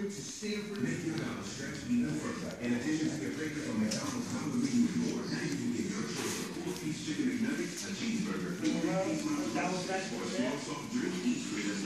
to Stanford. Make your dollar stretch even further. In addition to your favorite from McDonald's, some of the menu and more. Now you can get your choice of 4-piece chicken McNuggets, a cheeseburger, 3-piece mozzarella, or a small soft drink, each with a